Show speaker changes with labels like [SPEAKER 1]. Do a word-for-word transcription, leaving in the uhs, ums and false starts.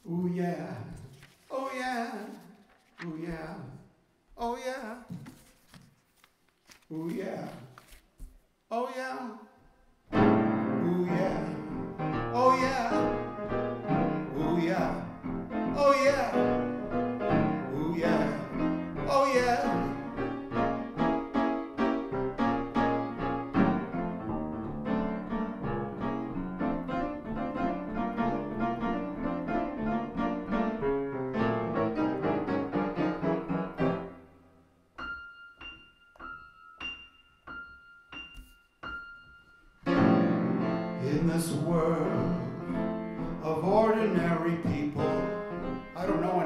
[SPEAKER 1] Ooh yeah. Oh yeah. Ooh yeah. Oh yeah. Ooh yeah. Oh yeah. Ooh yeah. Oh yeah. Ooh yeah. Oh yeah. Ooh yeah. Oh yeah. In this world of ordinary people, I don't know